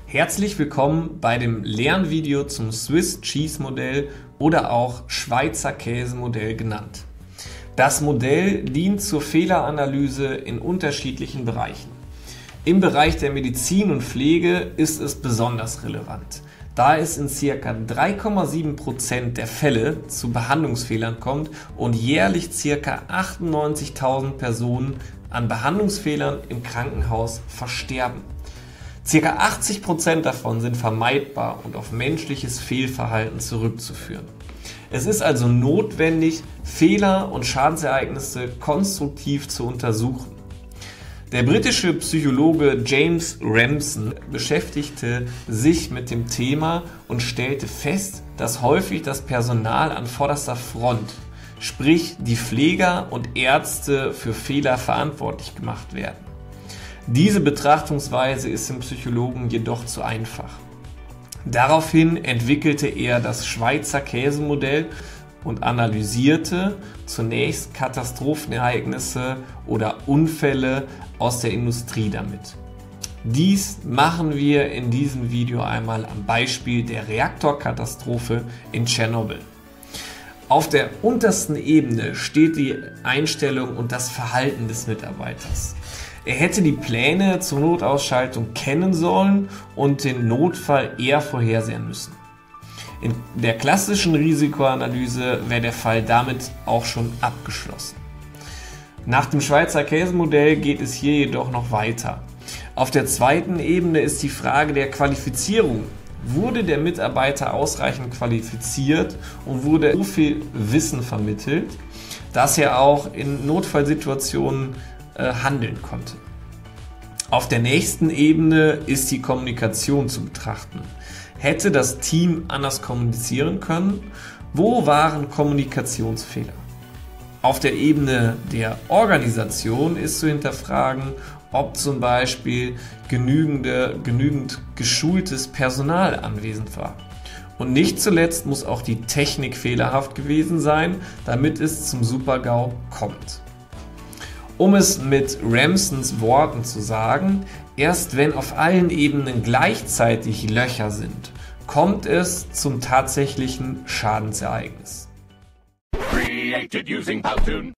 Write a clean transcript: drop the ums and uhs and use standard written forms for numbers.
Herzlich willkommen bei dem Lernvideo zum Swiss Cheese Modell oder auch Schweizer Käsemodell genannt. Das Modell dient zur Fehleranalyse in unterschiedlichen Bereichen. Im Bereich der Medizin und Pflege ist es besonders relevant, da es in ca. 3,7% der Fälle zu Behandlungsfehlern kommt und jährlich ca. 98.000 Personen an Behandlungsfehlern im Krankenhaus versterben. Ca. 80% davon sind vermeidbar und auf menschliches Fehlverhalten zurückzuführen. Es ist also notwendig, Fehler und Schadensereignisse konstruktiv zu untersuchen. Der britische Psychologe James Ramsden beschäftigte sich mit dem Thema und stellte fest, dass häufig das Personal an vorderster Front, sprich die Pfleger und Ärzte, für Fehler verantwortlich gemacht werden. Diese Betrachtungsweise ist dem Psychologen jedoch zu einfach. Daraufhin entwickelte er das Schweizer Käsemodell und analysierte zunächst Katastrophenereignisse oder Unfälle aus der Industrie damit. Dies machen wir in diesem Video einmal am Beispiel der Reaktorkatastrophe in Tschernobyl. Auf der untersten Ebene steht die Einstellung und das Verhalten des Mitarbeiters. Er hätte die Pläne zur Notausschaltung kennen sollen und den Notfall eher vorhersehen müssen. In der klassischen Risikoanalyse wäre der Fall damit auch schon abgeschlossen. Nach dem Schweizer Käsemodell geht es hier jedoch noch weiter. Auf der zweiten Ebene ist die Frage der Qualifizierung. Wurde der Mitarbeiter ausreichend qualifiziert und wurde so viel Wissen vermittelt, dass er auch in Notfallsituationen handeln konnte. Auf der nächsten Ebene ist die Kommunikation zu betrachten. Hätte das Team anders kommunizieren können? Wo waren Kommunikationsfehler? Auf der Ebene der Organisation ist zu hinterfragen, ob zum Beispiel genügend geschultes Personal anwesend war. Und nicht zuletzt muss auch die Technik fehlerhaft gewesen sein, damit es zum Super-GAU kommt. Um es mit Ramsdens Worten zu sagen, erst wenn auf allen Ebenen gleichzeitig Löcher sind, kommt es zum tatsächlichen Schadensereignis. Created using Powtoon.